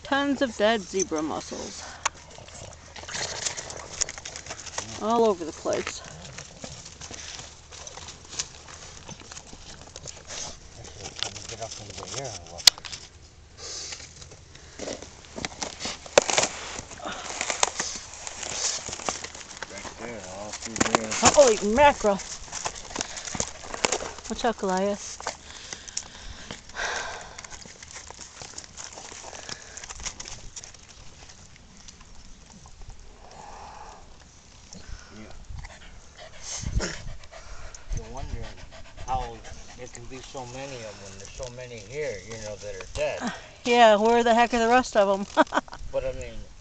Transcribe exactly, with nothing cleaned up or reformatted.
Tons of dead zebra mussels. All over the place. Get up in the air and look. Right there, all through there. Holy mackerel! Watch out, Goliath. You're wondering how there can be so many of them when there's so many here, you know, that are dead. Yeah, where the heck are the rest of them? But I mean,